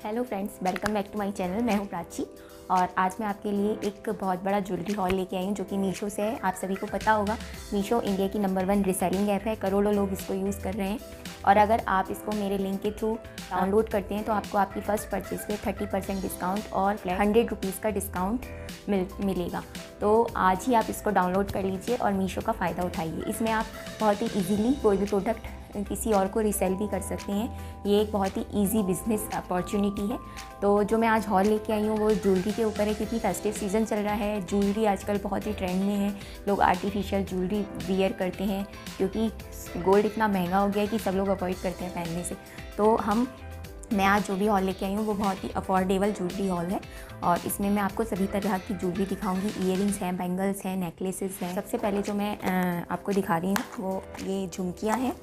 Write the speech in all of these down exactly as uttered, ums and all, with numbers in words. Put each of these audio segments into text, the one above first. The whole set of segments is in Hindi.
Hello friends, welcome back to my channel. मैं हूं प्राची और आज मैं आपके लिए एक बहुत बड़ा ज्वेलरी हॉल लेके आई हूं जो कि मीशो से है। आप सभी को पता होगा, मीशो इंडिया की नंबर वन रीसेलिंग ऐप है। करोड़ों लोग इसको यूज़ कर रहे हैं और अगर आप इसको मेरे लिंक के थ्रू डाउनलोड करते हैं तो आपको आपकी फ़र्स्ट परचेज़ पे थर्टी परसेंट डिस्काउंट और हंड्रेड रुपीज़ का डिस्काउंट मिल मिलेगा। तो आज ही आप इसको डाउनलोड कर लीजिए और मीशो का फ़ायदा उठाइए। इसमें आप बहुत ही ईजीली कोई भी प्रोडक्ट किसी और को रीसेल भी कर सकते हैं। ये एक बहुत ही इजी बिजनेस अपॉर्चुनिटी है। तो जो मैं आज हॉल लेके आई हूँ वो ज्वेलरी के ऊपर है, क्योंकि फेस्टिव सीज़न चल रहा है। ज्वेलरी आजकल बहुत ही ट्रेंड में है। लोग आर्टिफिशियल ज्वेलरी वियर करते हैं क्योंकि गोल्ड इतना महंगा हो गया है कि सब लोग अवॉइड करते हैं पहनने से। तो हम मैं आज जो भी हॉल लेके आई हूँ वो बहुत ही अफोर्डेबल ज्वेलरी हॉल है और इसमें मैं आपको सभी तरह की ज्वेलरी दिखाऊंगी। ईयरिंग्स हैं, बैंगल्स हैं, नेकलेसेस हैं। सबसे पहले जो मैं आपको दिखा रही हूँ वो ये झुमकियाँ हैं।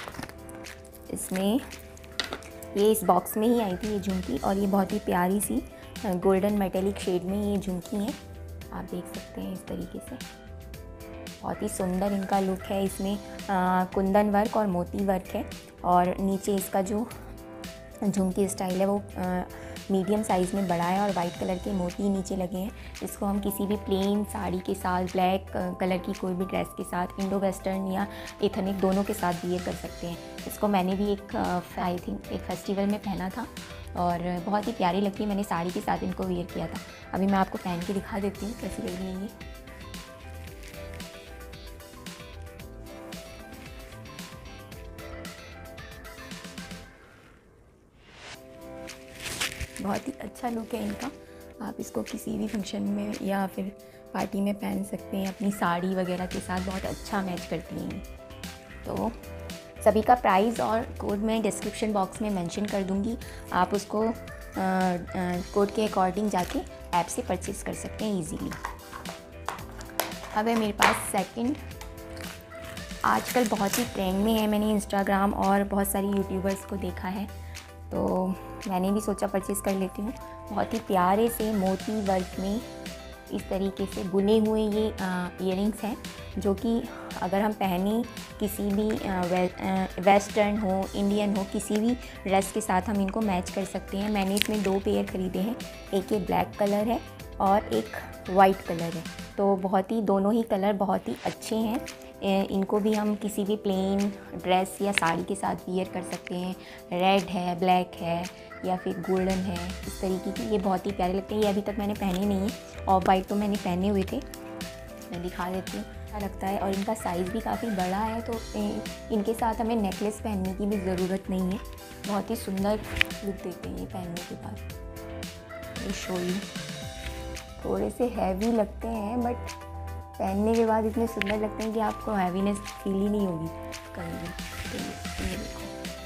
इसमें ये इस बॉक्स में ही आई थी ये झुमकी और ये बहुत ही प्यारी सी गोल्डन मेटेलिक शेड में ये झुमकी है। आप देख सकते हैं इस तरीके से बहुत ही सुंदर इनका लुक है। इसमें आ, कुंदन वर्क और मोती वर्क है और नीचे इसका जो झुमकी स्टाइल है वो आ, मीडियम साइज़ में बड़ा है और वाइट कलर के मोती नीचे लगे हैं। इसको हम किसी भी प्लेन साड़ी के साथ, ब्लैक कलर की कोई भी ड्रेस के साथ, इंडो वेस्टर्न या एथनिक दोनों के साथ वियर कर सकते हैं। इसको मैंने भी एक आई थिंक एक फेस्टिवल में पहना था और बहुत ही प्यारी लगती है। मैंने साड़ी के साथ इनको वियर किया था। अभी मैं आपको पहन के दिखा देती हूँ कैसी लग रही है ये। बहुत ही अच्छा लुक है इनका। आप इसको किसी भी फंक्शन में या फिर पार्टी में पहन सकते हैं, अपनी साड़ी वगैरह के साथ बहुत अच्छा मैच करती हैं। तो सभी का प्राइस और कोड मैं डिस्क्रिप्शन बॉक्स में मेंशन कर दूंगी। आप उसको कोड के अकॉर्डिंग जाके ऐप से परचेज़ कर सकते हैं इजीली। अब है मेरे पास सेकंड, आजकल बहुत ही ट्रेंड में है। मैंने इंस्टाग्राम और बहुत सारी यूट्यूबर्स को देखा है तो मैंने भी सोचा परचेज़ कर लेती हूँ। बहुत ही प्यारे से मोती वर्क में इस तरीके से बुने हुए ये ईयरिंग्स हैं जो कि अगर हम पहने किसी भी वे, वेस्टर्न हो, इंडियन हो, किसी भी ड्रेस के साथ हम इनको मैच कर सकते हैं। मैंने इसमें दो पेयर ख़रीदे हैं, एक ये ब्लैक कलर है और एक वाइट कलर है। तो बहुत ही दोनों ही कलर बहुत ही अच्छे हैं। इनको भी हम किसी भी प्लेन ड्रेस या साड़ी के साथ वियर कर सकते हैं। रेड है, ब्लैक है या फिर गोल्डन है, इस तरीके की ये बहुत ही प्यारे लगते हैं। ये अभी तक मैंने पहने नहीं है और वाइट तो मैंने पहने हुए थे, मैं दिखा देती हूँ। अच्छा लगता है और इनका साइज़ भी काफ़ी बड़ा है तो इनके साथ हमें नेकलेस पहनने की भी ज़रूरत नहीं है। बहुत ही सुंदर लुक देते हैं ये पहनने के बाद। ये शो यू थोड़े से हैवी लगते हैं बट पहनने के बाद इतने सुंदर लगते हैं कि आपको हैवीनेस फील ही नहीं होगी कहीं भी। तो ये देखो,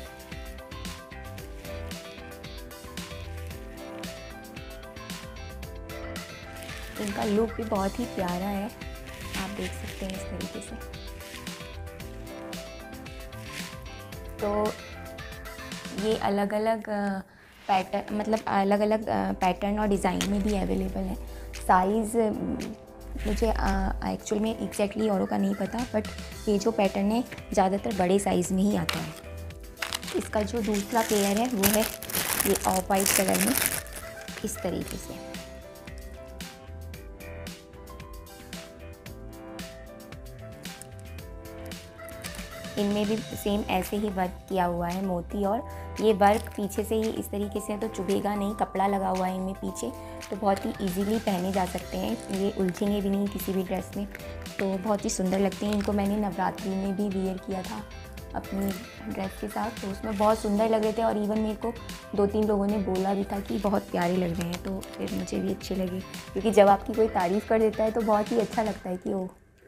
इनका लुक भी बहुत ही प्यारा है, आप देख सकते हैं इस तरीके से। तो ये अलग अलग पैटर्न मतलब अलग अलग पैटर्न और डिज़ाइन में भी अवेलेबल है। साइज़ मुझे एक्चुअल में एग्जैक्टली औरों का नहीं पता बट ये जो पैटर्न है ज़्यादातर बड़े साइज़ में ही आता है। इसका जो दूसरा पेयर है वो है ये ऑफ वाइट कलर में इस तरीके से। इनमें भी सेम ऐसे ही वर्क किया हुआ है मोती, और ये वर्क पीछे से ही इस तरीके से तो चुभेगा नहीं, कपड़ा लगा हुआ है इनमें पीछे, तो बहुत ही इजीली पहने जा सकते हैं। ये उलझेंगे भी नहीं किसी भी ड्रेस में, तो बहुत ही सुंदर लगते हैं। इनको मैंने नवरात्रि में भी वियर किया था अपनी ड्रेस के साथ, तो उसमें बहुत सुंदर लग रहे थे और इवन मेरे को दो तीन लोगों ने बोला भी था कि बहुत प्यारे लग रहे हैं। तो फिर मुझे भी अच्छे लगे, क्योंकि जब आपकी कोई तारीफ़ कर देता है तो बहुत ही अच्छा लगता है कि ओ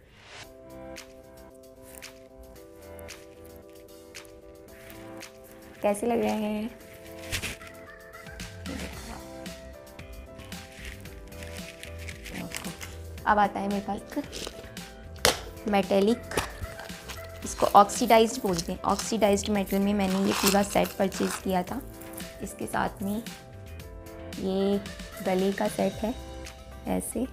कैसे लग रहे हैं। अब आता है मेरे पास मेटेलिक, इसको ऑक्सीडाइज्ड बोलते हैं। ऑक्सीडाइज्ड मेटल में मैंने ये पूरा सेट परचेज़ किया था। इसके साथ में ये गले का सेट है ऐसे,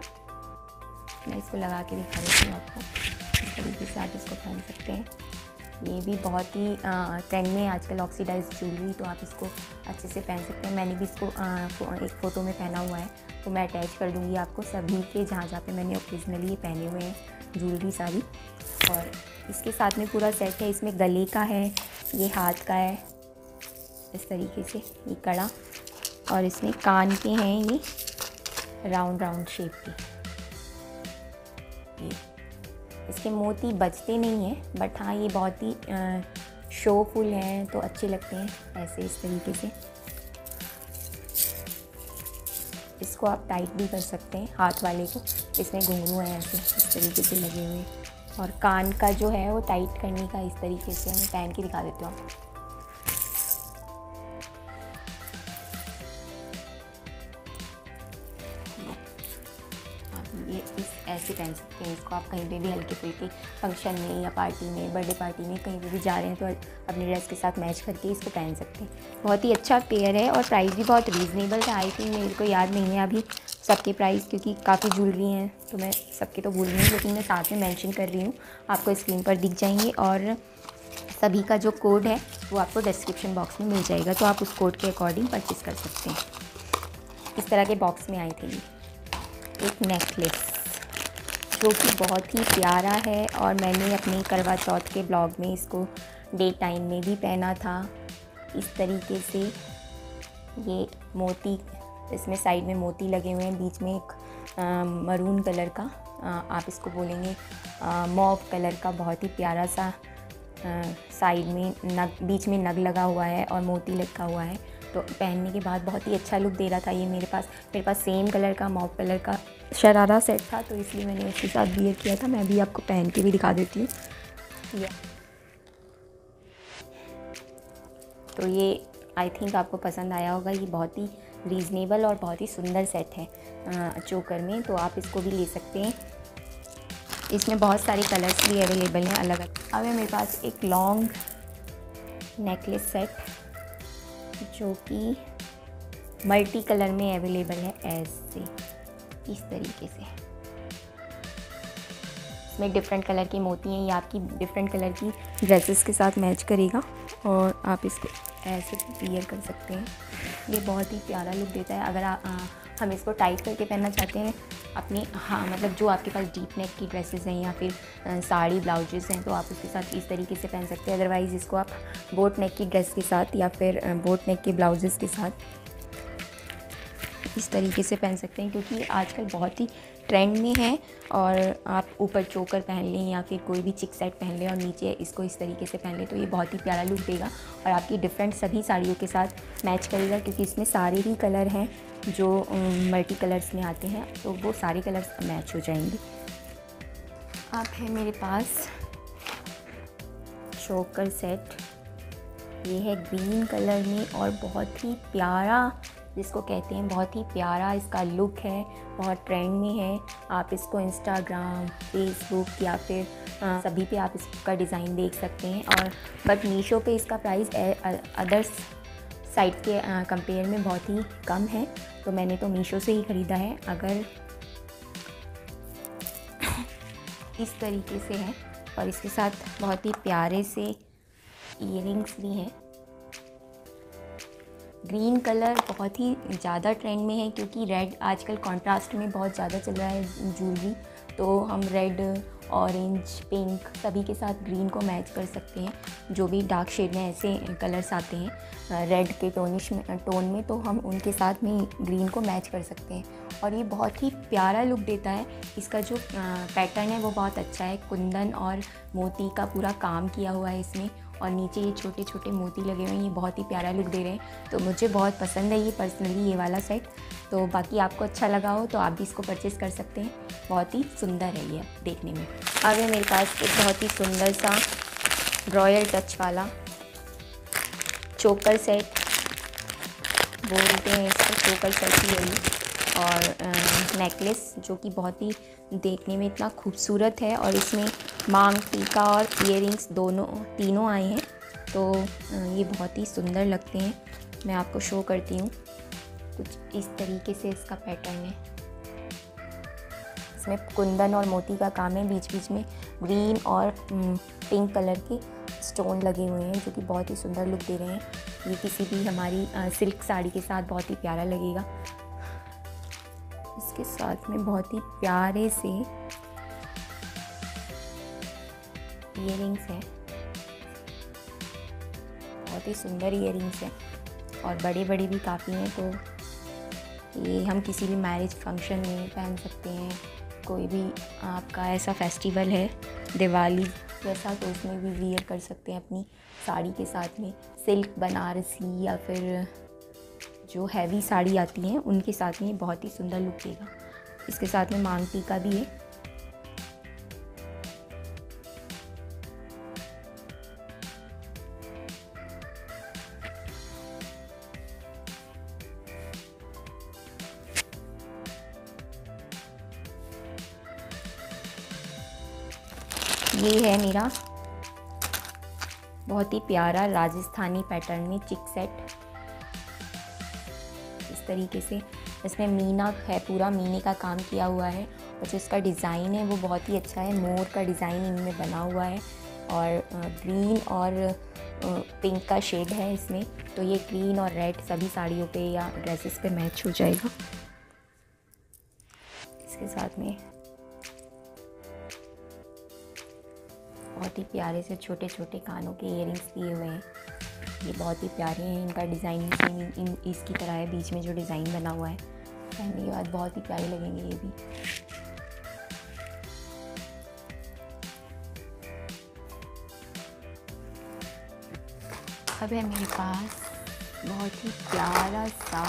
मैं इसको लगा के दिखा देती हूँ आपको। इस तरीके से आप इसको पहन सकते हैं। ये भी बहुत ही ट्रेंड में आजकल ऑक्सीडाइज ज्वेलरी, तो आप इसको अच्छे से पहन सकते हैं। मैंने भी इसको आ, एक फ़ोटो में पहना हुआ है, तो मैं अटैच कर दूँगी आपको सभी के जहाँ जहाँ पे मैंने ओकेजनली ये पहने हुए हैं ज्वेलरी सारी। और इसके साथ में पूरा सेट है, इसमें गले का है, ये हाथ का है इस तरीके से ये कड़ा, और इसमें कान के हैं ये राउंड राउंड शेप के। ये इसके मोती बजते नहीं हैं, बट हाँ ये बहुत ही शोफुल हैं तो अच्छे लगते हैं ऐसे इस तरीके से। इसको आप टाइट भी कर सकते हैं हाथ वाले को, इसमें घुंघरू हैं ऐसे इस तरीके से लगे हुए। और कान का जो है वो टाइट करने का इस तरीके से मैं पहन के दिखा देती हूँ आपको। ये इस ऐसे पहन सकते हैं इसको आप कहीं पे भी, हल्के फुल्के फंक्शन में या पार्टी में, बर्थडे पार्टी में कहीं पे भी जा रहे हैं तो अपनी ड्रेस के साथ मैच करके इसको पहन सकते हैं। बहुत ही अच्छा पेयर है और प्राइस भी बहुत रीज़नेबल था। आई थिंक मेरे को याद नहीं है अभी सबके प्राइस, क्योंकि काफ़ी ज्वेलरी हैं तो मैं सबके तो भूल रही हूँ, लेकिन मैं साथ में मेंशन कर रही हूँ, आपको स्क्रीन पर दिख जाएंगे। और सभी का जो कोड है वो आपको डिस्क्रिप्शन बॉक्स में मिल जाएगा, तो आप उस कोड के अकॉर्डिंग परचेज़ कर सकते हैं। इस तरह के बॉक्स में आई थी एक नेकलेस जो कि बहुत ही प्यारा है, और मैंने अपने करवा चौथ के ब्लॉग में इसको डे टाइम में भी पहना था। इस तरीके से ये मोती, इसमें साइड में मोती लगे हुए हैं, बीच में एक आ, मरून कलर का आ, आप इसको बोलेंगे मॉव कलर का बहुत ही प्यारा सा आ, साइड में नग, बीच में नग लगा हुआ है और मोती लगा हुआ है, तो पहनने के बाद बहुत ही अच्छा लुक दे रहा था। ये मेरे पास मेरे पास सेम कलर का मॉव कलर का शरारा सेट था, तो इसलिए मैंने उसके साथ वियर किया था। मैं भी आपको पहन के भी दिखा देती हूँ। ये तो ये आई थिंक आपको पसंद आया होगा। ये बहुत ही रीज़नेबल और बहुत ही सुंदर सेट है चोकर में, तो आप इसको भी ले सकते हैं। इसमें बहुत सारे कलर्स भी अवेलेबल हैं अलग अलग। अब है मेरे पास एक लॉन्ग नेकलेस सेट जो कि मल्टी कलर में अवेलेबल है, ऐसे इस तरीके से। इसमें डिफरेंट कलर की मोती हैं, ये आपकी डिफरेंट कलर की ड्रेसेस के साथ मैच करेगा और आप इसको ऐसे वियर कर सकते हैं। ये बहुत ही प्यारा लुक देता है। अगर आ, आ, हम इसको टाइट करके पहनना चाहते हैं अपनी, हाँ मतलब जो आपके पास डीप नेक की ड्रेसेस हैं या फिर आ, साड़ी ब्लाउजेस हैं, तो आप उसके साथ इस तरीके से पहन सकते हैं। अदरवाइज़ इसको आप बोट नेक की ड्रेस के साथ या फिर बोट नेक के ब्लाउजेस के साथ इस तरीके से पहन सकते हैं, क्योंकि आजकल बहुत ही ट्रेंड में है। और आप ऊपर चोकर पहन लें या फिर कोई भी चिक सेट पहन लें और नीचे इसको इस तरीके से पहन लें, तो ये बहुत ही प्यारा लुक देगा और आपकी डिफरेंट सभी साड़ियों के साथ मैच करेगा, क्योंकि इसमें सारे ही कलर हैं जो मल्टी कलर्स में आते हैं, तो वो सारे कलर्स मैच हो जाएंगे। आप है मेरे पास चोकर सेट, ये है ग्रीन कलर में और बहुत ही प्यारा, जिसको कहते हैं बहुत ही प्यारा इसका लुक है, बहुत ट्रेंड में है। आप इसको इंस्टाग्राम, फेसबुक या फिर आ, सभी पे आप इसका डिज़ाइन देख सकते हैं। और बट मीशो पे इसका प्राइस अदर्स साइट के कंपेयर में बहुत ही कम है, तो मैंने तो मीशो से ही ख़रीदा है। अगर इस तरीके से है और इसके साथ बहुत ही प्यारे से ईयरिंग्स भी हैं। ग्रीन कलर बहुत ही ज़्यादा ट्रेंड में है, क्योंकि रेड आजकल कॉन्ट्रास्ट में बहुत ज़्यादा चल रहा है ज्वेलरी, तो हम रेड, ऑरेंज, पिंक सभी के साथ ग्रीन को मैच कर सकते हैं। जो भी डार्क शेड में ऐसे कलर्स आते हैं रेड के टोनिश में टोन में, तो हम उनके साथ में ग्रीन को मैच कर सकते हैं और ये बहुत ही प्यारा लुक देता है। इसका जो पैटर्न है वो बहुत अच्छा है, कुंदन और मोती का पूरा काम किया हुआ है इसमें, और नीचे ये छोटे छोटे मोती लगे हुए हैं, ये बहुत ही प्यारा लुक दे रहे हैं। तो मुझे बहुत पसंद है ये पर्सनली ये वाला सेट। तो बाकी आपको अच्छा लगा हो तो आप भी इसको परचेज़ कर सकते हैं, बहुत ही सुंदर है ये देखने में। आगे मेरे पास एक बहुत ही सुंदर सा रॉयल टच वाला चोकर सेट बोलते हैं इसको, चोकर सेट ही है ये, और नेकलेस जो कि बहुत ही देखने में इतना खूबसूरत है, और इसमें मांग, टीका और इयररिंग्स दोनों तीनों आए हैं, तो ये बहुत ही सुंदर लगते हैं। मैं आपको शो करती हूँ, कुछ इस तरीके से इसका पैटर्न है। इसमें कुंदन और मोती का काम है, बीच बीच में ग्रीन और पिंक कलर के स्टोन लगे हुए हैं जो कि बहुत ही सुंदर लुक दे रहे हैं। ये किसी भी हमारी सिल्क साड़ी के साथ बहुत ही प्यारा लगेगा। इसके साथ में बहुत ही प्यारे से ईयरिंग्स हैं, बहुत ही सुंदर ईयरिंग्स हैं और बड़े बड़े भी काफ़ी हैं। तो ये हम किसी भी मैरिज फंक्शन में पहन सकते हैं। कोई भी आपका ऐसा फेस्टिवल है दिवाली जैसा, तो उसमें भी वियर कर सकते हैं अपनी साड़ी के साथ में। सिल्क बनारसी या फिर जो हैवी साड़ी आती हैं उनके साथ में बहुत ही सुंदर लुक देगा। इसके साथ में मांग टीका भी है। ये है मेरा बहुत ही प्यारा राजस्थानी पैटर्न में चिक सेट। इस तरीके से इसमें मीना है, पूरा मीने का काम किया हुआ है और जो इसका डिज़ाइन है वो बहुत ही अच्छा है। मोर का डिज़ाइन इनमें बना हुआ है और ग्रीन और पिंक का शेड है इसमें। तो ये ग्रीन और रेड सभी साड़ियों पे या ड्रेसेस पे मैच हो जाएगा। इसके साथ में बहुत ही प्यारे से छोटे छोटे कानों के इयरिंग्स दिए हुए हैं। ये बहुत ही प्यारे हैं। इनका डिज़ाइन सेम इन इसकी तरह है, बीच में जो डिज़ाइन बना हुआ है। पहनने के बाद बहुत ही प्यारे लगेंगे ये भी। अब है मेरे पास बहुत ही प्यारा सा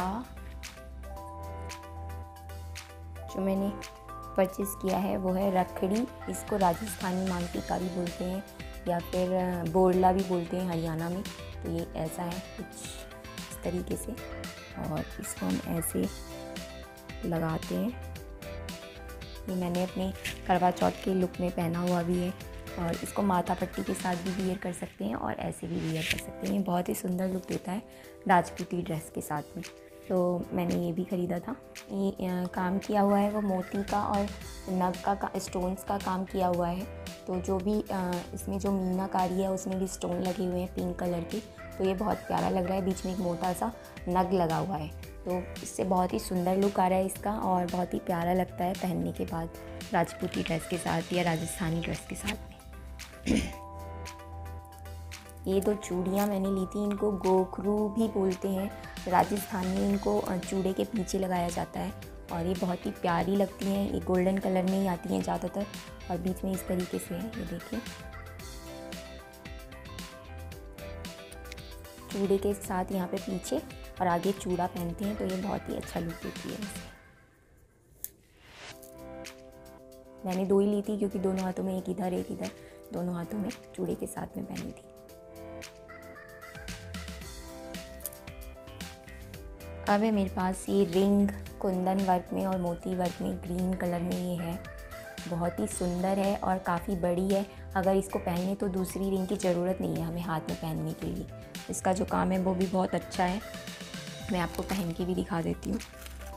जो मैंने परचेज़ किया है, वो है रखड़ी। इसको राजस्थानी मांग टीका भी बोलते हैं या फिर बोरला भी बोलते हैं हरियाणा में। तो ये ऐसा है कुछ इस तरीके से और इसको हम ऐसे लगाते हैं। ये मैंने अपने करवा चौथ के लुक में पहना हुआ भी है और इसको माथा पट्टी के साथ भी वियर कर सकते हैं और ऐसे भी वियर कर सकते हैं। ये बहुत ही सुंदर लुक देता है राजपूती ड्रेस के साथ में। तो मैंने ये भी ख़रीदा था। ये आ, काम किया हुआ है वो मोती का और नग का, का स्टोन्स का काम किया हुआ है। तो जो भी आ, इसमें जो मीनाकारी है उसमें भी स्टोन लगे हुए हैं पिंक कलर के। तो ये बहुत प्यारा लग रहा है। बीच में एक मोटा सा नग लगा हुआ है, तो इससे बहुत ही सुंदर लुक आ रहा है इसका और बहुत ही प्यारा लगता है पहनने के बाद राजपूती ड्रेस के साथ या राजस्थानी ड्रेस के साथ में। ये दो चूड़ियाँ मैंने ली थी। इनको गोखरू भी बोलते हैं राजस्थान में। इनको चूड़े के पीछे लगाया जाता है और ये बहुत ही प्यारी लगती हैं। ये गोल्डन कलर में ही आती हैं ज़्यादातर और बीच में इस तरीके से है। ये देखिए चूड़े के साथ यहाँ पे पीछे और आगे चूड़ा पहनते हैं, तो ये बहुत ही अच्छा लुक देती है। मैंने दो ही ली थी क्योंकि दोनों हाथों में, एक इधर एक इधर, दोनों हाथों में चूड़े के साथ में पहनी थी। अब है मेरे पास ये रिंग कुंदन वर्क में और मोती वर्क में ग्रीन कलर में ये है। बहुत ही सुंदर है और काफ़ी बड़ी है। अगर इसको पहने तो दूसरी रिंग की ज़रूरत नहीं है हमें हाथ में पहनने के लिए। इसका जो काम है वो भी बहुत अच्छा है। मैं आपको पहन के भी दिखा देती हूँ।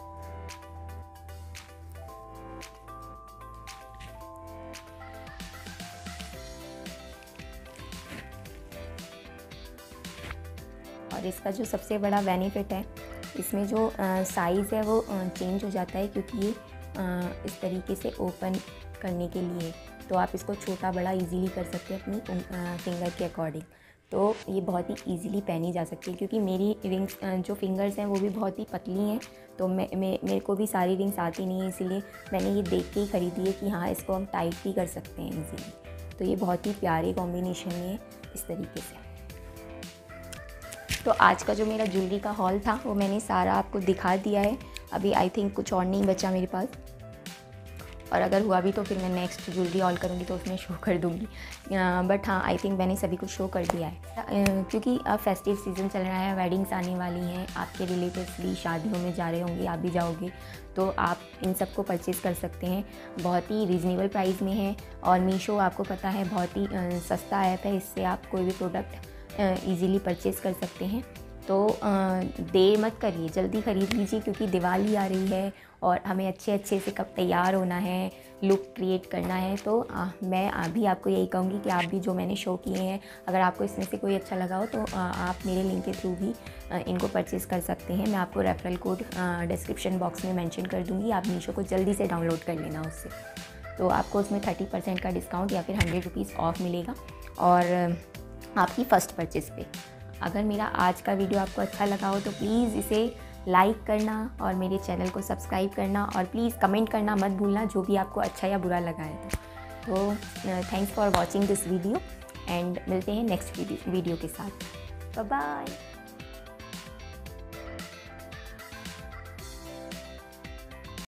और इसका जो सबसे बड़ा बेनिफिट है, इसमें जो साइज़ है वो चेंज हो जाता है क्योंकि ये इस तरीके से ओपन करने के लिए, तो आप इसको छोटा बड़ा इजीली कर सकते हैं अपनी फिंगर के अकॉर्डिंग। तो ये बहुत ही इजीली पहनी जा सकती है क्योंकि मेरी रिंग्स जो फिंगर्स हैं वो भी बहुत ही पतली हैं। तो मैं मे, मेरे को भी सारी रिंग्स आती नहीं है, इसीलिए मैंने ये देख के ही ख़रीदी है कि हाँ इसको हम टाइट भी कर सकते हैं इजीली। तो ये बहुत ही प्यारे कॉम्बिनेशन में है इस तरीके से। तो आज का जो मेरा ज्वेलरी का हॉल था वो मैंने सारा आपको दिखा दिया है। अभी आई थिंक कुछ और नहीं बचा मेरे पास, और अगर हुआ भी तो फिर मैं नेक्स्ट ज्वेलरी हॉल करूँगी तो उसमें शो कर दूँगी। बट हाँ, आई थिंक मैंने सभी कुछ शो कर दिया है क्योंकि अब फेस्टिव सीज़न चल रहा है, वेडिंग्स आने वाली हैं, आपके रिलेटिव्स भी शादियों में जा रहे होंगे, आप भी जाओगे, तो आप इन सब को परचेज़ कर सकते हैं। बहुत ही रीज़नेबल प्राइस में है और मीशो आपको पता है बहुत ही सस्ता ऐप है। इससे आप कोई भी प्रोडक्ट ईज़िली परचेज़ कर सकते हैं। तो देर मत करिए, जल्दी ख़रीद लीजिए क्योंकि दिवाली आ रही है और हमें अच्छे अच्छे से कब तैयार होना है, लुक क्रिएट करना है तो आ, मैं अभी आपको यही कहूँगी कि आप भी जो मैंने शो किए हैं, अगर आपको इसमें से कोई अच्छा लगा हो तो आ, आप मेरे लिंक के थ्रू भी आ, इनको परचेज़ कर सकते हैं। मैं आपको रेफरल कोड डिस्क्रिप्शन बॉक्स में मेंशन कर दूँगी, आप मीशो को जल्दी से डाउनलोड कर लेना उससे, तो आपको उसमें थर्टी परसेंट का डिस्काउंट या फिर हंड्रेड रुपीज़ ऑफ मिलेगा और आपकी फ़र्स्ट परचेज़ पे। अगर मेरा आज का वीडियो आपको अच्छा लगा हो तो प्लीज़ इसे लाइक करना और मेरे चैनल को सब्सक्राइब करना और प्लीज़ कमेंट करना मत भूलना जो भी आपको अच्छा या बुरा लगा है। तो thanks for watching this video and मिलते हैं नेक्स्ट वीडियो के साथ। Bye bye.